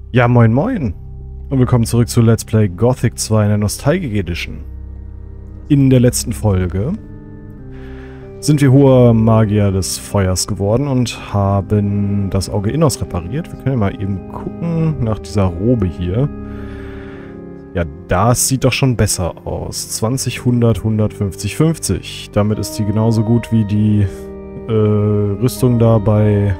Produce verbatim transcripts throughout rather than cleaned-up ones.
Ja, moin moin und willkommen zurück zu Let's Play Gothic zwei in der Nostalgic Edition. In der letzten Folge sind wir hoher Magier des Feuers geworden und haben das Auge Innos repariert. Wir können ja mal eben gucken nach dieser Robe hier. Ja, das sieht doch schon besser aus. zwanzig, hundert, hundertfünfzig, fünfzig. Damit ist die genauso gut wie die äh, Rüstung da bei...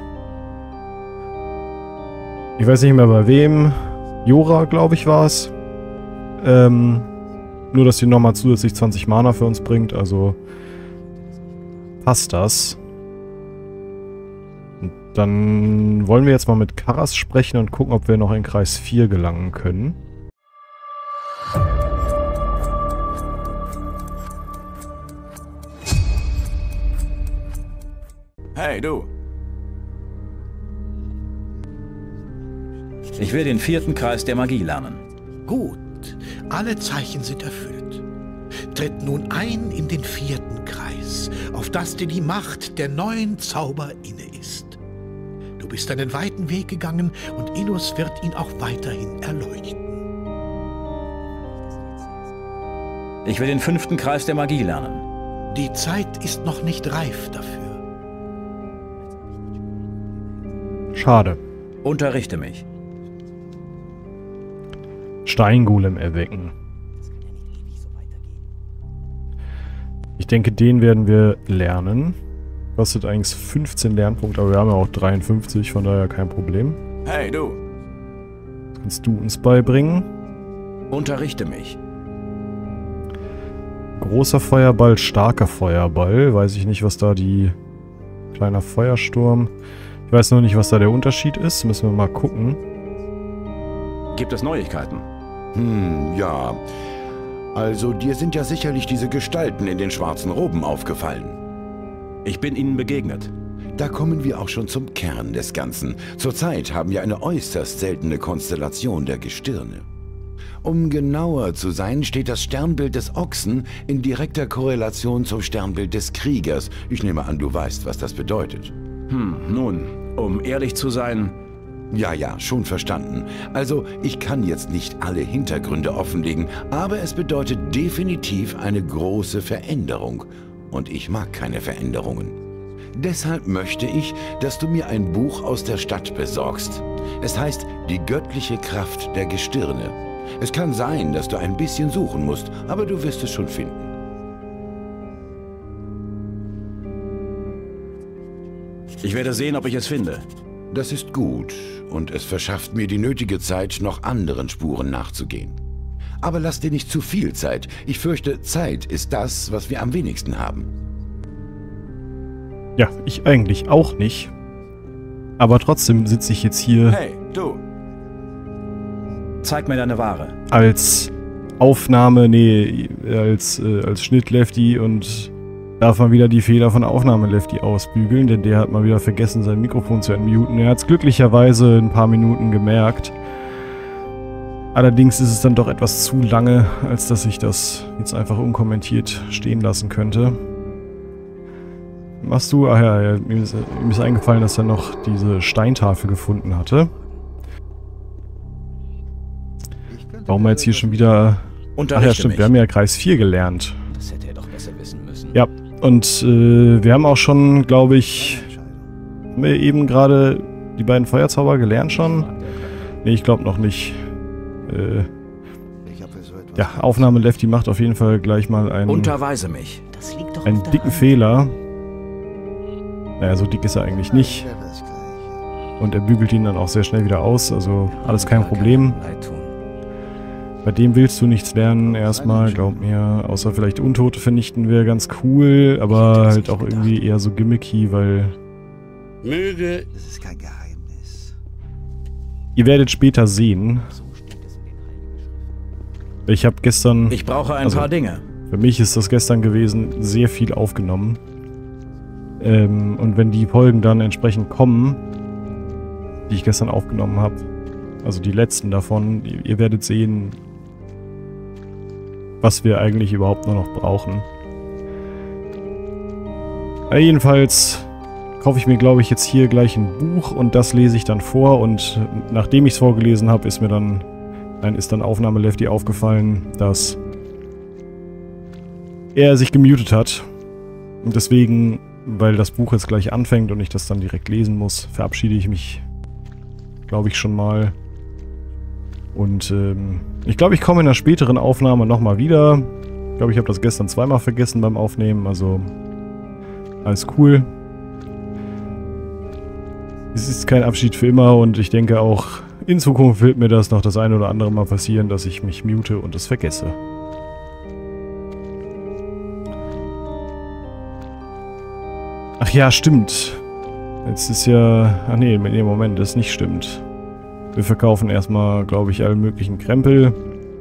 Ich weiß nicht mehr bei wem. Jora, glaube ich, war es. Ähm, nur, dass die nochmal zusätzlich zwanzig Mana für uns bringt, also passt das. Und dann wollen wir jetzt mal mit Karas sprechen und gucken, ob wir noch in Kreis vier gelangen können. Hey, du. Ich will den vierten Kreis der Magie lernen. Gut, alle Zeichen sind erfüllt. Tritt nun ein in den vierten Kreis, auf das dir die Macht der neuen Zauber inne ist. Du bist einen weiten Weg gegangen und Innos wird ihn auch weiterhin erleuchten. Ich will den fünften Kreis der Magie lernen. Die Zeit ist noch nicht reif dafür. Schade. Unterrichte mich. Steingolem erwecken. Ich denke, den werden wir lernen. Kostet eigentlich fünfzehn Lernpunkte, aber wir haben ja auch dreiundfünfzig, von daher kein Problem. Hey, du. Das kannst du uns beibringen. Unterrichte mich. Großer Feuerball, starker Feuerball. Weiß ich nicht, was da die... Kleiner Feuersturm. Ich weiß noch nicht, was da der Unterschied ist. Müssen wir mal gucken. Gibt es Neuigkeiten? Hm, ja. Also, dir sind ja sicherlich diese Gestalten in den schwarzen Roben aufgefallen. Ich bin ihnen begegnet. Da kommen wir auch schon zum Kern des Ganzen. Zurzeit haben wir eine äußerst seltene Konstellation der Gestirne. Um genauer zu sein, steht das Sternbild des Ochsen in direkter Korrelation zum Sternbild des Kriegers. Ich nehme an, du weißt, was das bedeutet. Hm, nun, um ehrlich zu sein... Ja, ja, schon verstanden. Also, ich kann jetzt nicht alle Hintergründe offenlegen, aber es bedeutet definitiv eine große Veränderung. Und ich mag keine Veränderungen. Deshalb möchte ich, dass du mir ein Buch aus der Stadt besorgst. Es heißt Die göttliche Kraft der Gestirne. Es kann sein, dass du ein bisschen suchen musst, aber du wirst es schon finden. Ich werde sehen, ob ich es finde. Das ist gut und es verschafft mir die nötige Zeit, noch anderen Spuren nachzugehen. Aber lass dir nicht zu viel Zeit. Ich fürchte, Zeit ist das, was wir am wenigsten haben. Ja, ich eigentlich auch nicht. Aber trotzdem sitze ich jetzt hier... Hey, du! Zeig mir deine Ware. Als Aufnahme, nee, als, äh, als Schnitt-Lefty und darf man wieder die Fehler von Aufnahme-Lefty ausbügeln, denn der hat mal wieder vergessen, sein Mikrofon zu entmuten. Er hat es glücklicherweise ein paar Minuten gemerkt. Allerdings ist es dann doch etwas zu lange, als dass ich das jetzt einfach unkommentiert stehen lassen könnte. Machst du? Ach ja, ja mir, ist, mir ist eingefallen, dass er noch diese Steintafel gefunden hatte. Warum wir jetzt hier schon wieder... Ach ja, stimmt, wir haben ja Kreis vier gelernt. Das hätte er doch besser wissen müssen. Ja, und äh, wir haben auch schon, glaube ich... Haben wir eben gerade die beiden Feuerzauber gelernt schon? Nee, ich glaube noch nicht. Äh, ja, Aufnahme Lefty macht auf jeden Fall gleich mal einen... Unterweise mich. Das liegt doch einen dicken Fehler. Naja, so dick ist er eigentlich nicht. Und er bügelt ihn dann auch sehr schnell wieder aus, also alles kein Problem. Bei dem willst du nichts lernen erstmal, glaub mir. Außer vielleicht Untote vernichten wäre ganz cool, aber halt auch irgendwie eher so gimmicky, weil... Möge... Das ist kein Geheimnis. Ihr werdet später sehen. Ich habe gestern... Ich brauche ein also, paar Dinge. Für mich ist das gestern gewesen, sehr viel aufgenommen. Ähm, und wenn die Folgen dann entsprechend kommen, die ich gestern aufgenommen habe, also die letzten davon, ihr, ihr werdet sehen, was wir eigentlich überhaupt nur noch brauchen. Ja, jedenfalls kaufe ich mir, glaube ich, jetzt hier gleich ein Buch und das lese ich dann vor. Und nachdem ich es vorgelesen habe, ist mir dann, nein, ist dann Aufnahme Lefty aufgefallen, dass er sich gemutet hat. Und deswegen, weil das Buch jetzt gleich anfängt und ich das dann direkt lesen muss, verabschiede ich mich, glaube ich, schon mal. Und ähm, ich glaube, ich komme in einer späteren Aufnahme nochmal wieder. Ich glaube, ich habe das gestern zweimal vergessen beim Aufnehmen, also alles cool. Es ist kein Abschied für immer und ich denke auch, in Zukunft wird mir das noch das eine oder andere Mal passieren, dass ich mich mute und es vergesse. Ach ja, stimmt. Jetzt ist ja... Ach nee, nee, Moment, das nicht stimmt. Wir verkaufen erstmal, glaube ich, allen möglichen Krempel.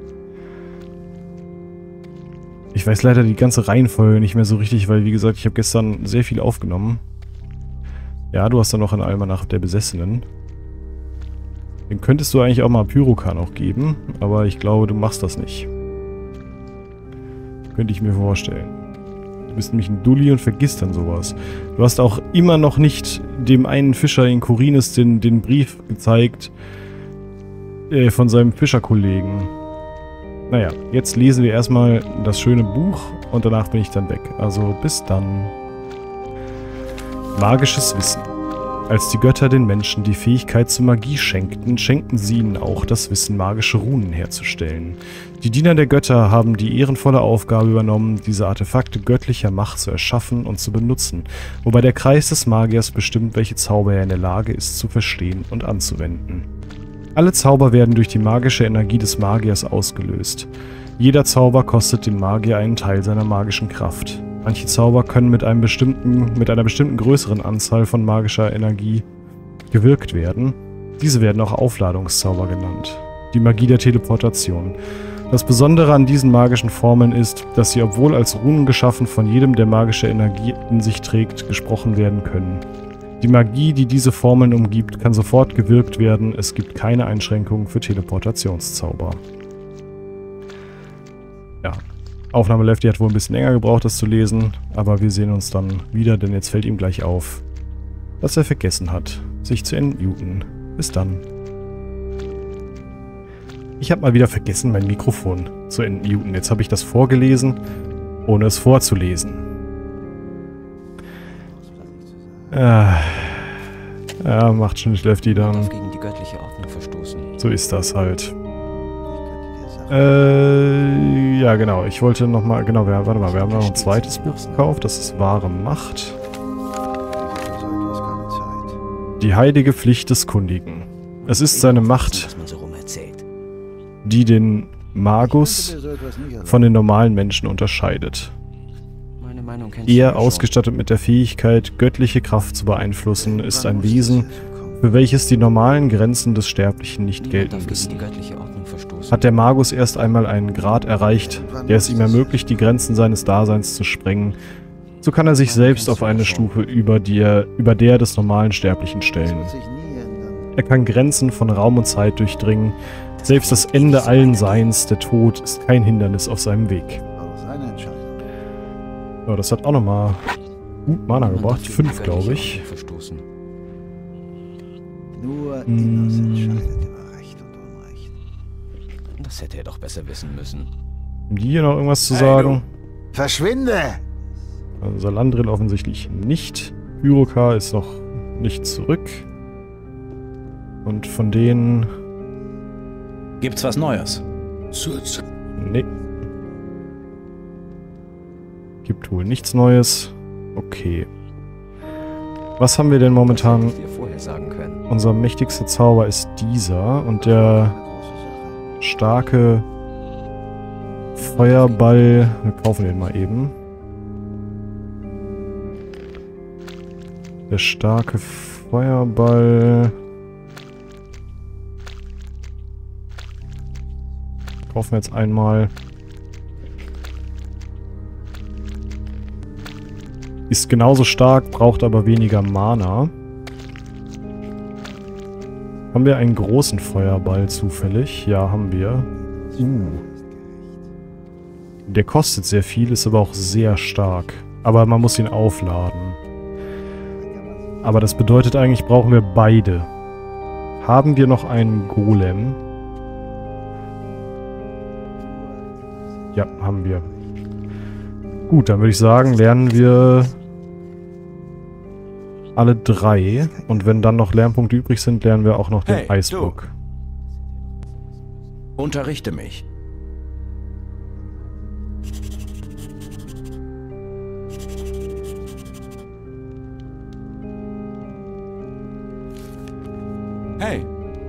Ich weiß leider die ganze Reihenfolge nicht mehr so richtig, weil, wie gesagt, ich habe gestern sehr viel aufgenommen. Ja, du hast dann noch einen Almanach der Besessenen. Den könntest du eigentlich auch mal Pyrokan auch geben, aber ich glaube, du machst das nicht. Könnte ich mir vorstellen. Du bist nämlich ein Dulli und vergisst dann sowas. Du hast auch immer noch nicht dem einen Fischer in Khorinis den, den Brief gezeigt äh, von seinem Fischerkollegen. Naja, jetzt lesen wir erstmal das schöne Buch und danach bin ich dann weg. Also bis dann. Magisches Wissen. Als die Götter den Menschen die Fähigkeit zur Magie schenkten, schenkten sie ihnen auch das Wissen, magische Runen herzustellen. Die Diener der Götter haben die ehrenvolle Aufgabe übernommen, diese Artefakte göttlicher Macht zu erschaffen und zu benutzen, wobei der Kreis des Magiers bestimmt, welche Zauber er in der Lage ist zu verstehen und anzuwenden. Alle Zauber werden durch die magische Energie des Magiers ausgelöst. Jeder Zauber kostet den Magier einen Teil seiner magischen Kraft. Manche Zauber können mit, einem bestimmten, mit einer bestimmten größeren Anzahl von magischer Energie gewirkt werden. Diese werden auch Aufladungszauber genannt. Die Magie der Teleportation. Das Besondere an diesen magischen Formeln ist, dass sie, obwohl als Runen geschaffen, von jedem, der magische Energie in sich trägt, gesprochen werden können. Die Magie, die diese Formeln umgibt, kann sofort gewirkt werden. Es gibt keine Einschränkungen für Teleportationszauber. Ja. Aufnahme Lefty hat wohl ein bisschen länger gebraucht, das zu lesen, aber wir sehen uns dann wieder, denn jetzt fällt ihm gleich auf, dass er vergessen hat, sich zu entmuten. Bis dann. Ich habe mal wieder vergessen, mein Mikrofon zu entmuten. Jetzt habe ich das vorgelesen, ohne es vorzulesen. Ah, ja, macht schon nicht Lefty dann. Gegen die göttliche Ordnung verstoßen. So ist das halt. Äh, ja genau, ich wollte nochmal, genau, wir, warte mal, wir haben noch ein zweites Buch gekauft, das ist Wahre Macht. Die heilige Pflicht des Kundigen. Es ist seine Macht, die den Magus von den normalen Menschen unterscheidet. Er, ausgestattet mit der Fähigkeit, göttliche Kraft zu beeinflussen, ist ein Wesen, für welches die normalen Grenzen des Sterblichen nicht gelten müssen. Hat der Magus erst einmal einen Grad erreicht, der es ihm ermöglicht, die Grenzen seines Daseins zu sprengen, so kann er sich selbst auf eine Stufe über, die er, über der des normalen Sterblichen stellen. Er kann Grenzen von Raum und Zeit durchdringen, selbst das Ende allen Seins, der Tod, ist kein Hindernis auf seinem Weg. Ja, das hat auch nochmal gut Mana gebracht, fünf glaube ich. Hm. Das hätte er doch besser wissen müssen. Haben die hier noch irgendwas zu sagen? Hey, verschwinde! Also Salandril offensichtlich nicht. Pyroka ist noch nicht zurück. Und von denen... Gibt's was Neues? Nee. Gibt wohl nichts Neues. Okay. Was haben wir denn momentan? Unser mächtigster Zauber ist dieser und der starke Feuerball. Wir kaufen den mal eben. Der starke Feuerball. Kaufen wir jetzt einmal. Ist genauso stark, braucht aber weniger Mana. Haben wir einen großen Feuerball zufällig? Ja, haben wir. Uh. Der kostet sehr viel, ist aber auch sehr stark. Aber man muss ihn aufladen. Aber das bedeutet eigentlich, brauchen wir beide. Haben wir noch einen Golem? Ja, haben wir. Gut, dann würde ich sagen, lernen wir alle drei. Und wenn dann noch Lernpunkte übrig sind, lernen wir auch noch den Hey, Eisbock. Unterrichte mich. Hey.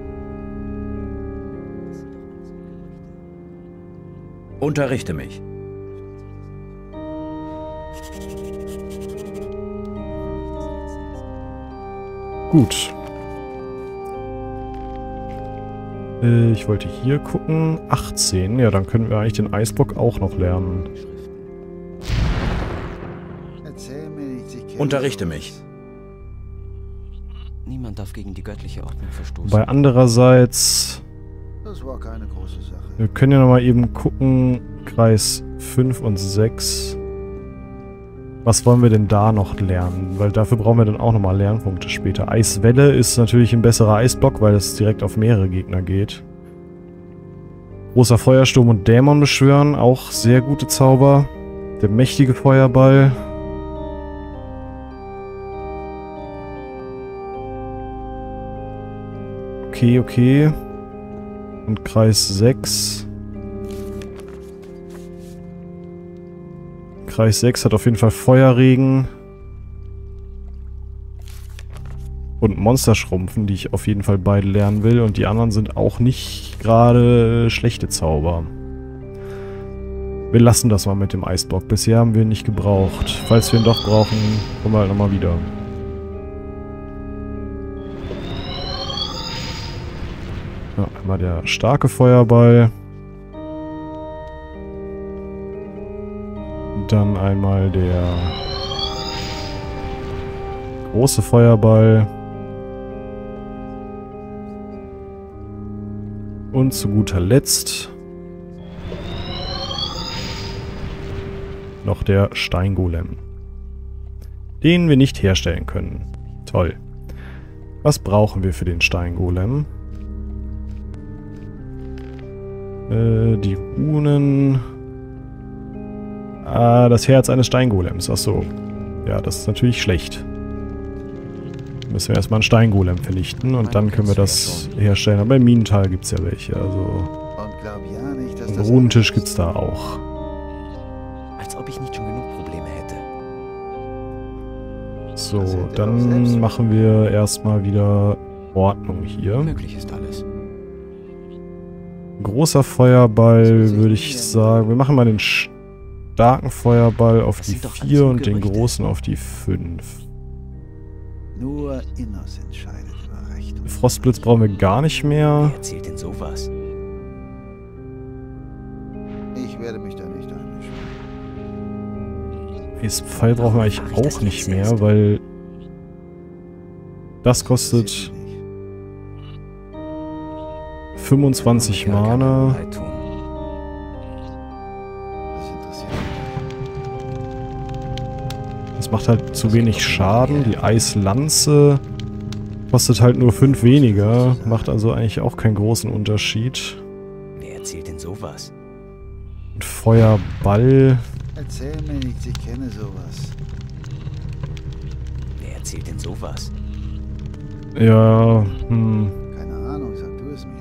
Unterrichte mich. Gut. Äh, ich wollte hier gucken. achtzehn. Ja, dann können wir eigentlich den Eisbock auch noch lernen. Unterrichte mich. Niemand darf gegen die göttliche Ordnung verstoßen. Bei andererseits... Das war keine große Sache. Wir können ja nochmal eben gucken. Kreis fünf und sechs. Was wollen wir denn da noch lernen? Weil dafür brauchen wir dann auch nochmal Lernpunkte später. Eiswelle ist natürlich ein besserer Eisblock, weil es direkt auf mehrere Gegner geht. Großer Feuersturm und Dämon beschwören. Auch sehr gute Zauber. Der mächtige Feuerball. Okay, okay. Und Kreis sechs. Kreis sechs hat auf jeden Fall Feuerregen. Und Monsterschrumpfen, die ich auf jeden Fall beide lernen will. Und die anderen sind auch nicht gerade schlechte Zauber. Wir lassen das mal mit dem Eisblock. Bisher haben wir ihn nicht gebraucht. Falls wir ihn doch brauchen, kommen wir halt nochmal wieder. Ja, einmal der starke Feuerball. Dann einmal der große Feuerball. Und zu guter Letzt noch der Steingolem. Den wir nicht herstellen können. Toll. Was brauchen wir für den Steingolem? Äh, die Runen... Ah, das Herz eines Steingolems. Achso. Ja, das ist natürlich schlecht. Müssen wir erstmal einen Steingolem vernichten und dann können wir das herstellen. Aber im Minental gibt es ja welche. Also. Einen Runentisch gibt es da auch. Als ob ich nicht schon genug Probleme hätte. So, dann machen wir erstmal wieder Ordnung hier. Möglich ist alles. Großer Feuerball, würde ich sagen. Wir machen mal den starken Feuerball auf die vier und den großen auf die fünf. Nur Innos entscheidet über Recht und Frostblitz brauchen wir gar nicht mehr. Wer erzählt denn sowas? ich werde mich da nicht einmischen. Eispfeil brauchen wir eigentlich auch nicht mehr, weil das kostet fünfundzwanzig Mana. Das macht halt zu wenig Schaden. Die Eislanze kostet halt nur fünf weniger. Macht also eigentlich auch keinen großen Unterschied. Wer erzählt denn sowas? Und Feuerball. Erzähl mir nichts, ich kenne sowas. Wer erzählt denn sowas? Ja, hm. Keine Ahnung, sag du es mir.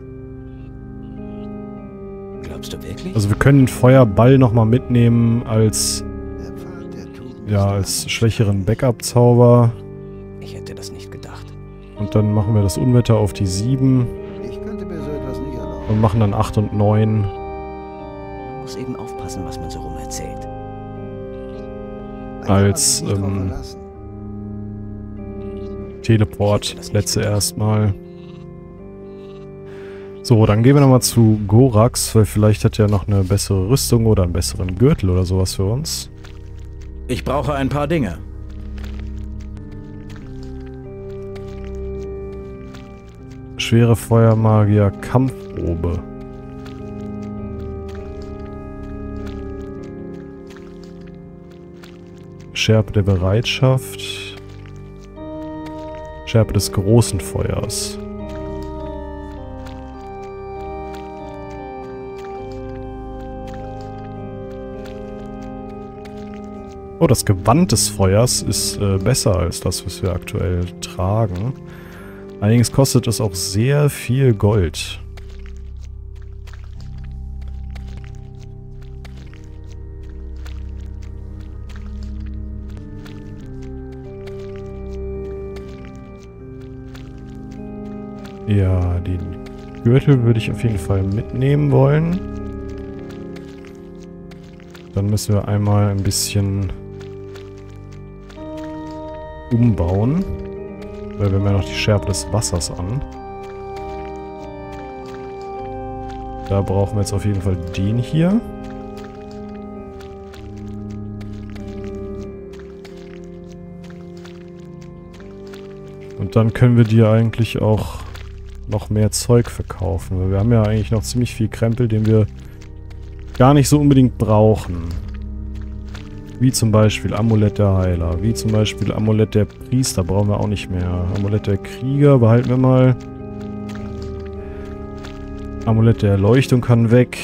Glaubst du wirklich? Also wir können den Feuerball nochmal mitnehmen als, Der Pfad der Tugend ja, als schwächeren Backup-Zauber. Ich hätte das nicht gedacht. Und dann machen wir das Unwetter auf die sieben Ich könnte mir so etwas nicht erlauben. und machen dann acht und neun. Man muss eben aufpassen, was man so rum erzählt. Da kann man Als, sich nicht drauf ähm, verlassen. Teleport, letzte erstmal. So, dann gehen wir nochmal zu Gorax, weil vielleicht hat er noch eine bessere Rüstung oder einen besseren Gürtel oder sowas für uns. Ich brauche ein paar Dinge. Schwere Feuermagier, Kampfprobe. Schärpe der Bereitschaft. Schärpe des großen Feuers. Oh, das Gewand des Feuers ist äh, besser als das, was wir aktuell tragen. Allerdings kostet es auch sehr viel Gold. Ja, den Gürtel würde ich auf jeden Fall mitnehmen wollen. Dann müssen wir einmal ein bisschen umbauen. Weil wir haben ja noch die Schärpe des Wassers an. Da brauchen wir jetzt auf jeden Fall den hier. Und dann können wir dir eigentlich auch noch mehr Zeug verkaufen. Weil wir haben ja eigentlich noch ziemlich viel Krempel, den wir gar nicht so unbedingt brauchen. Wie zum Beispiel Amulett der Heiler. Wie zum Beispiel Amulett der Priester brauchen wir auch nicht mehr. Amulett der Krieger behalten wir mal. Amulett der Erleuchtung kann weg.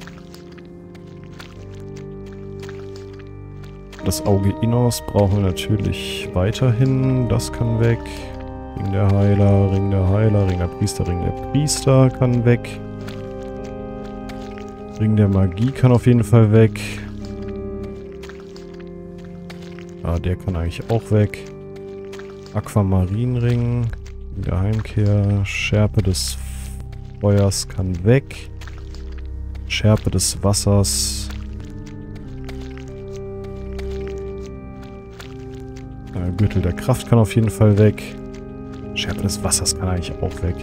Das Auge Innos brauchen wir natürlich weiterhin. Das kann weg. Ring der Heiler, Ring der Heiler, Ring der Priester, Ring der Priester kann weg. Ring der Magie kann auf jeden Fall weg. Ah, der kann eigentlich auch weg. Aquamarinring, Ring der Heimkehr, Schärpe des Feuers kann weg. Schärpe des Wassers. Äh, Gürtel der Kraft kann auf jeden Fall weg. Schärpe des Wassers kann eigentlich auch weg.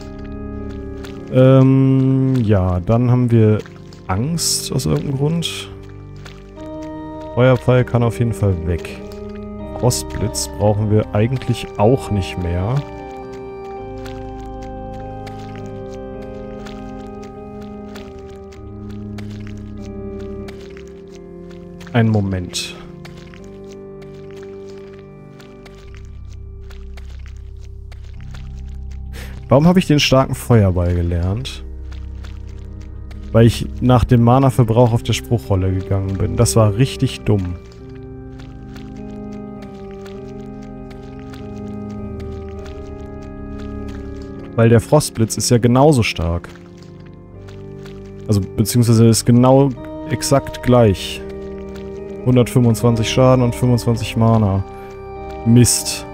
Ähm, ja, dann haben wir Angst aus irgendeinem Grund. Feuerpfeil kann auf jeden Fall weg. Frostblitz brauchen wir eigentlich auch nicht mehr. Einen Moment. Warum habe ich den starken Feuerball gelernt? Weil ich nach dem Mana-Verbrauch auf der Spruchrolle gegangen bin. Das war richtig dumm. Weil der Frostblitz ist ja genauso stark. Also, beziehungsweise ist genau exakt gleich. hundertfünfundzwanzig Schaden und fünfundzwanzig Mana. Mist.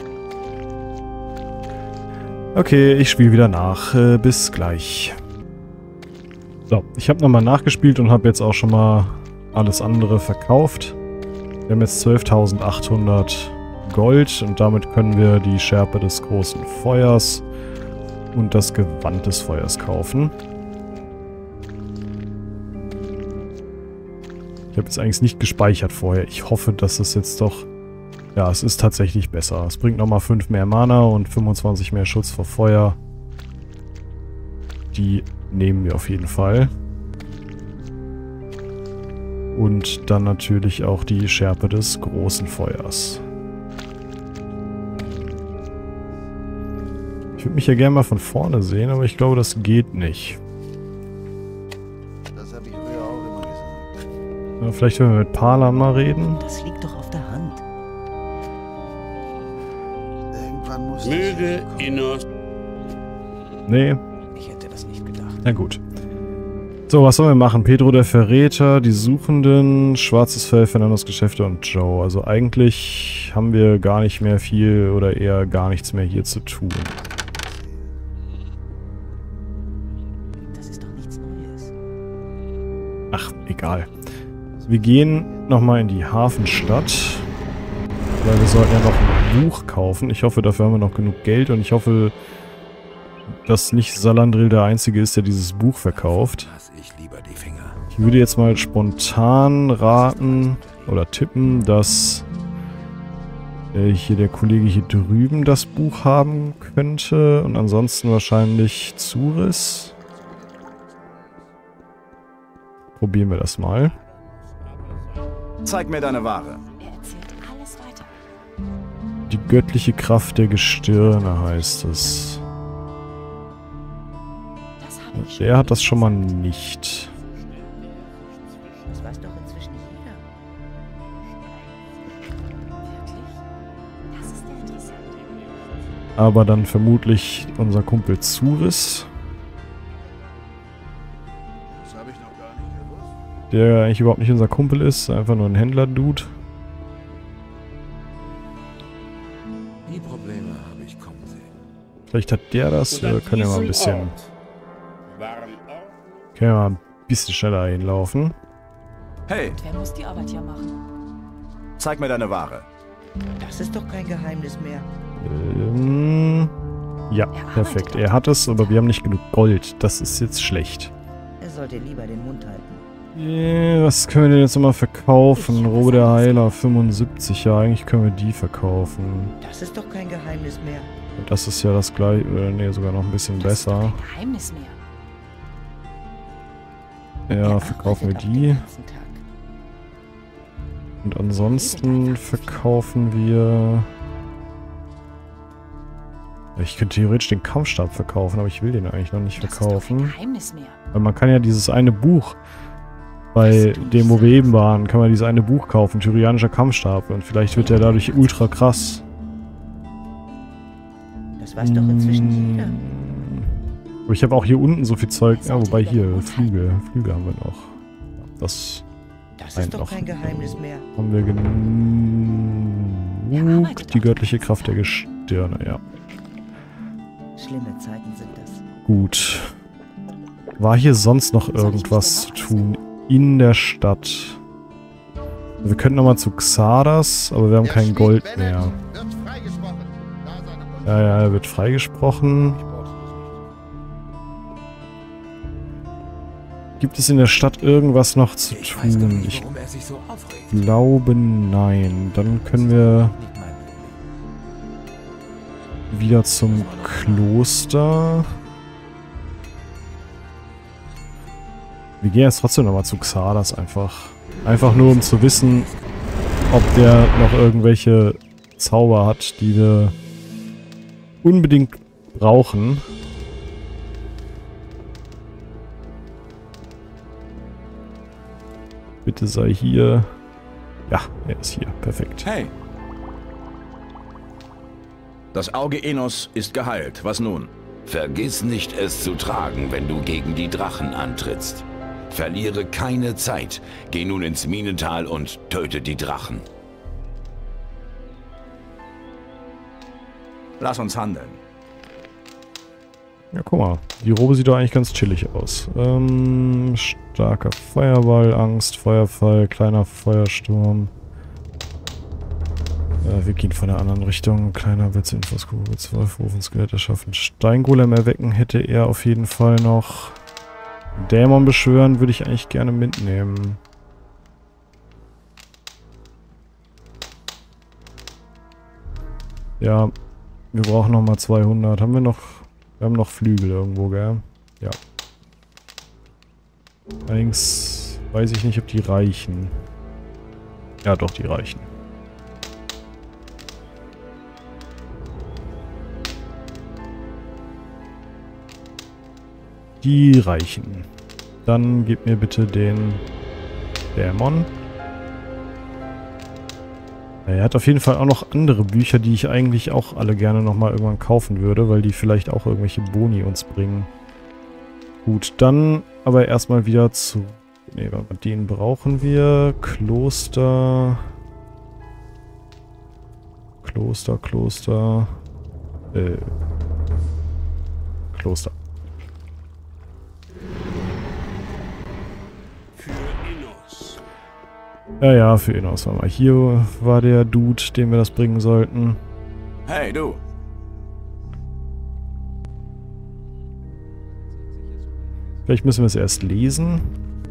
Okay, ich spiele wieder nach. Äh, bis gleich. So, ich habe nochmal nachgespielt und habe jetzt auch schon mal alles andere verkauft. Wir haben jetzt zwölftausendachthundert Gold und damit können wir die Schärpe des großen Feuers und das Gewand des Feuers kaufen. Ich habe jetzt eigentlich nicht gespeichert vorher. Ich hoffe, dass es jetzt doch... Ja, es ist tatsächlich besser. Es bringt nochmal fünf mehr Mana und fünfundzwanzig mehr Schutz vor Feuer. Die nehmen wir auf jeden Fall. Und dann natürlich auch die Schärpe des großen Feuers. Ich würde mich ja gerne mal von vorne sehen, aber ich glaube, das geht nicht. Das habe ich früher auch immer gesagt. Ja, vielleicht werden wir mit Palan mal reden. Das liegt doch auf der Hand. Irgendwann muss Möge Innos. Nee. Ich hätte das nicht gedacht. Na gut. So, was sollen wir machen? Pedro der Verräter, die Suchenden, Schwarzes Fell, Fernandos Geschäfte und Joe. Also eigentlich haben wir gar nicht mehr viel oder eher gar nichts mehr hier zu tun. Das ist doch nichts Neues. Ach, egal. Wir gehen nochmal in die Hafenstadt. Weil wir sollten ja noch ein Buch kaufen. Ich hoffe, dafür haben wir noch genug Geld und ich hoffe, dass nicht Salandril der Einzige ist, der dieses Buch verkauft. Ich würde jetzt mal spontan raten oder tippen, dass äh, hier der Kollege hier drüben das Buch haben könnte und ansonsten wahrscheinlich Zuris. Probieren wir das mal. Zeig mir deine Ware. Er erzählt alles weiter. Die göttliche Kraft der Gestirne heißt es. Der hat das schon mal nicht. Das weiß doch inzwischen jeder. Das ist ja interessant. Aber dann vermutlich unser Kumpel Zuris. Das habe ich noch gar nicht gewusst. Der eigentlich überhaupt nicht unser Kumpel ist, einfach nur ein Händler-Dude. Die Probleme habe ich kommen sehen. Vielleicht hat der das. Wir können ja mal ein bisschen, können ja mal ein bisschen schneller hinlaufen. Hey, Wer muss die Arbeit hier machen? zeig mir deine Ware. Das ist doch kein Geheimnis mehr. Ähm, ja, perfekt. Er hat es, aber wir haben nicht genug Gold. Das ist jetzt schlecht. Er sollte lieber den Mund halten. Yeah, was können wir denn jetzt nochmal verkaufen? Robe der Heiler fünfundsiebzig. Ja, eigentlich können wir die verkaufen. Das ist doch kein Geheimnis mehr. Das ist ja das gleiche, oder nee, sogar noch ein bisschen Das ist doch besser. kein Geheimnis mehr. Ja, Er verkaufen wir arbeitet auch die. den ganzen Tag. Und ansonsten verkaufen wir... Ich könnte theoretisch den Kampfstab verkaufen, aber ich will den eigentlich noch nicht Das ist doch verkaufen. kein Geheimnis mehr. Weil man kann ja dieses eine Buch, bei dem, wo wir eben waren, kann man dieses eine Buch kaufen, Tyrianischer Kampfstab. Und vielleicht wird der dadurch ultra krass. Das weiß doch inzwischen jeder. Aber ich habe auch hier unten so viel Zeug. Ja, wobei hier, Flügel. Flügel haben wir noch. Das Das Nein, ist doch noch. kein Geheimnis mehr. haben wir genug. Die göttliche Kraft der Gestirne, ja. Schlimme Zeiten sind das. Gut. War hier sonst noch irgendwas zu tun in der Stadt? Wir könnten nochmal zu Xardas, aber wir haben kein Gold mehr. Ja, ja, er wird freigesprochen. Gibt es in der Stadt irgendwas noch zu Ich weiß gar tun? nicht, Ich warum er sich so aufregt. glaube, nein. Dann können wir Nicht mein Problem. wieder zum Kloster. Wir gehen jetzt trotzdem nochmal zu Xardas einfach. Einfach nur, um zu wissen, ob der noch irgendwelche Zauber hat, die wir unbedingt brauchen. Bitte sei hier. Ja, er ist hier. Perfekt. Hey. Das Auge Enos ist geheilt. Was nun? Vergiss nicht, es zu tragen, wenn du gegen die Drachen antrittst. Verliere keine Zeit. Geh nun ins Minental und töte die Drachen. Lass uns handeln. Ja, guck mal. Die Robe sieht doch eigentlich ganz chillig aus. Ähm, starker Feuerball, Angst, Feuerfall, kleiner Feuersturm. Äh, wir gehen von der anderen Richtung. Kleiner Witz, Infoskugel, zwölf Rufen, Skelett erschaffen. Steingolem erwecken hätte er auf jeden Fall noch. Dämon beschwören würde ich eigentlich gerne mitnehmen. Ja, wir brauchen nochmal zweihundert. Haben wir noch... Wir haben noch Flügel irgendwo, gell? Ja. Allerdings weiß ich nicht, ob die reichen. Ja, doch, die reichen. Die reichen. Dann gib mir bitte den Dämon. Er hat auf jeden Fall auch noch andere Bücher, die ich eigentlich auch alle gerne nochmal irgendwann kaufen würde, weil die vielleicht auch irgendwelche Boni uns bringen. Gut, dann aber erstmal wieder zu... Ne, den brauchen wir. Kloster... Kloster, Kloster... Äh... Kloster. Ja, ja, für Enos war mal. Hier war der Dude, dem wir das bringen sollten. Hey, du. Vielleicht müssen wir es erst lesen.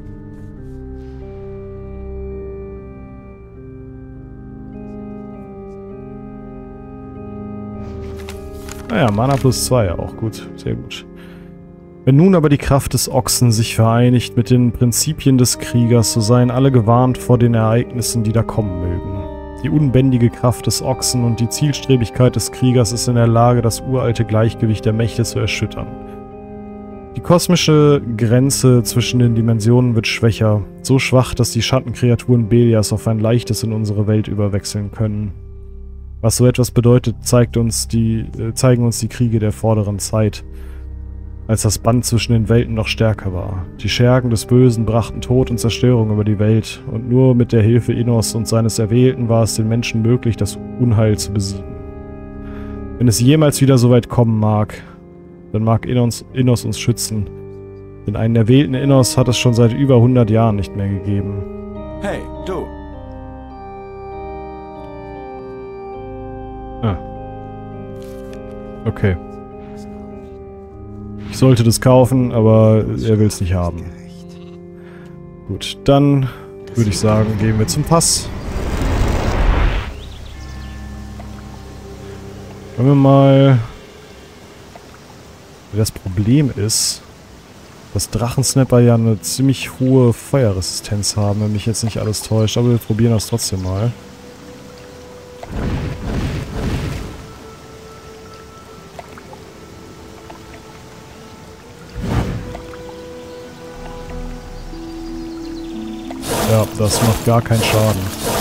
Naja, Mana plus zwei, auch gut. Sehr gut. Wenn nun aber die Kraft des Ochsen sich vereinigt mit den Prinzipien des Kriegers, so seien alle gewarnt vor den Ereignissen, die da kommen mögen. Die Die unbändige Kraft des Ochsen und die Zielstrebigkeit des Kriegers ist in der Lage, das uralte Gleichgewicht der Mächte zu erschüttern. Die kosmische Grenze zwischen den Dimensionen wird schwächer, so schwach, dass die Schattenkreaturen Belias auf ein leichtes in unsere Welt überwechseln können. Was so etwas bedeutet, zeigt uns die, äh, zeigen uns die Kriege der vorderen Zeit, als das Band zwischen den Welten noch stärker war. Die Schergen des Bösen brachten Tod und Zerstörung über die Welt, und nur mit der Hilfe Innos und seines Erwählten war es den Menschen möglich, das Unheil zu besiegen. Wenn es jemals wieder so weit kommen mag, dann mag Innos, Innos uns schützen. Denn einen erwählten Innos hat es schon seit über hundert Jahren nicht mehr gegeben. Hey, du! Ah. Okay. Ich sollte das kaufen, aber er will es nicht haben. Gut, dann würde ich sagen, gehen wir zum Pass. Schauen wir mal, wie das Problem ist, dass Drachensnapper ja eine ziemlich hohe Feuerresistenz haben, wenn mich jetzt nicht alles täuscht, aber wir probieren das trotzdem mal. Ja, das macht gar keinen Schaden.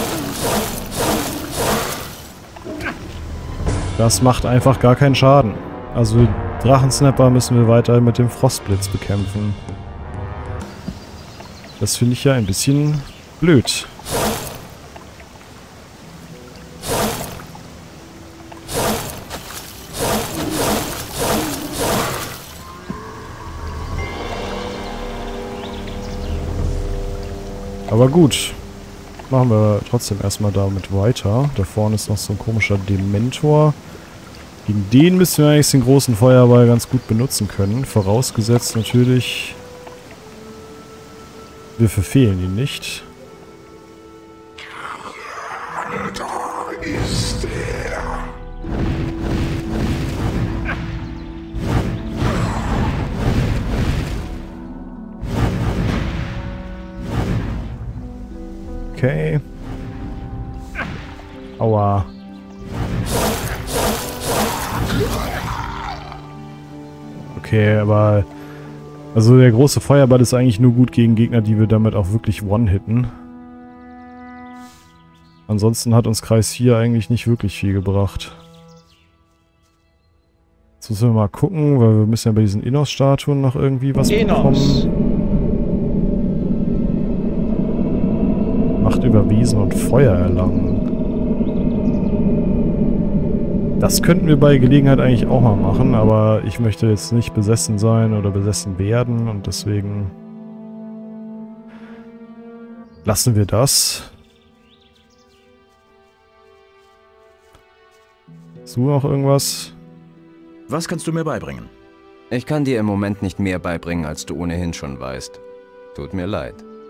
Das macht einfach gar keinen Schaden. Also Drachensnapper müssen wir weiter mit dem Frostblitz bekämpfen. Das finde ich ja ein bisschen blöd. Aber gut, machen wir trotzdem erstmal damit weiter. Da vorne ist noch so ein komischer Dementor. Gegen den müssen wir eigentlich den großen Feuerball ganz gut benutzen können. Vorausgesetzt natürlich, wir verfehlen ihn nicht. Da ist er. Okay. Aua. Okay, aber... Also der große Feuerball ist eigentlich nur gut gegen Gegner, die wir damit auch wirklich one-hitten. Ansonsten hat uns Kreis vier eigentlich nicht wirklich viel gebracht. Jetzt müssen wir mal gucken, weil wir müssen ja bei diesen Innos-Statuen noch irgendwie was bekommen. Macht über Wesen und Feuer erlangen. Das könnten wir bei Gelegenheit eigentlich auch mal machen, aber ich möchte jetzt nicht besessen sein oder besessen werden und deswegen lassen wir das. Hast du noch irgendwas? Was kannst du mir beibringen? Ich kann dir im Moment nicht mehr beibringen, als du ohnehin schon weißt. Tut mir leid.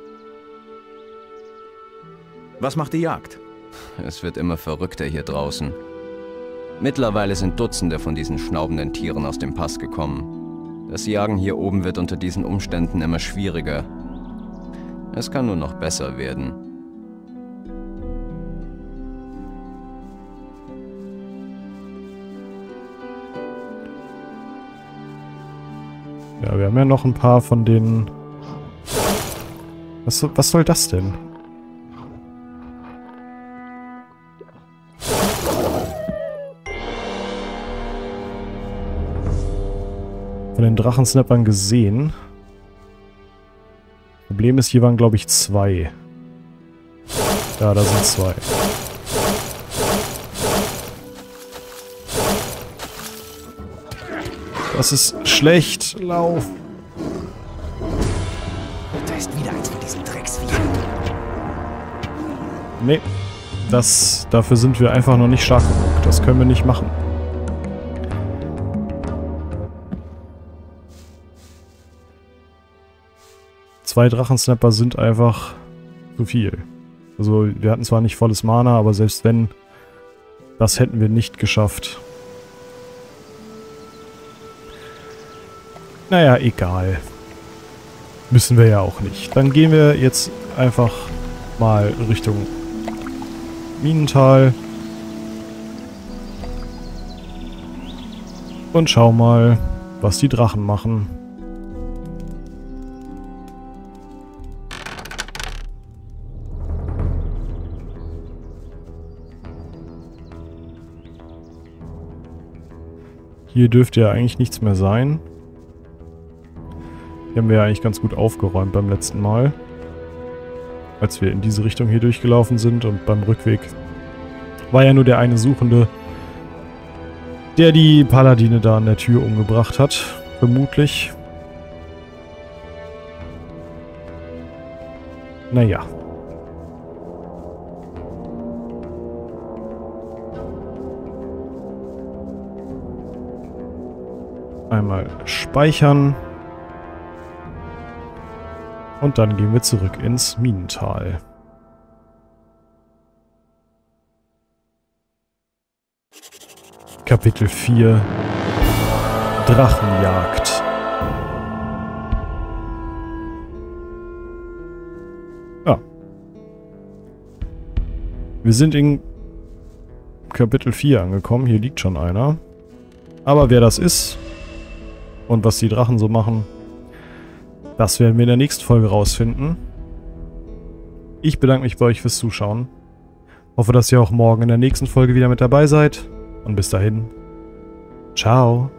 Was macht die Jagd? Es wird immer verrückter hier draußen. Mittlerweile sind Dutzende von diesen schnaubenden Tieren aus dem Pass gekommen. Das Jagen hier oben wird unter diesen Umständen immer schwieriger. Es kann nur noch besser werden. Ja, wir haben ja noch ein paar von den... Was, was soll das denn? Von den Drachensnappern gesehen. Problem ist, hier waren glaube ich zwei. Ja, da sind zwei. Das ist schlecht. Lauf. Da ist wieder eins von diesen Drecksviechern. Nee. Das, dafür sind wir einfach noch nicht stark genug. Das können wir nicht machen. Zwei Drachensnapper sind einfach zu viel. Also wir hatten zwar nicht volles Mana, aber selbst wenn, das hätten wir nicht geschafft. Naja, egal. Müssen wir ja auch nicht. Dann gehen wir jetzt einfach mal Richtung Minental. Und schau mal, was die Drachen machen. Hier dürfte ja eigentlich nichts mehr sein. Hier haben wir ja eigentlich ganz gut aufgeräumt beim letzten Mal. Als wir in diese Richtung hier durchgelaufen sind und beim Rückweg war ja nur der eine Suchende, der die Paladine da an der Tür umgebracht hat. Vermutlich. Naja. Einmal speichern. Und dann gehen wir zurück ins Minental. Kapitel vier. Drachenjagd. Ja. Wir sind in Kapitel vier angekommen. Hier liegt schon einer. Aber wer das ist und was die Drachen so machen, das werden wir in der nächsten Folge rausfinden. Ich bedanke mich bei euch fürs Zuschauen. Hoffe, dass ihr auch morgen in der nächsten Folge wieder mit dabei seid. Und bis dahin, ciao.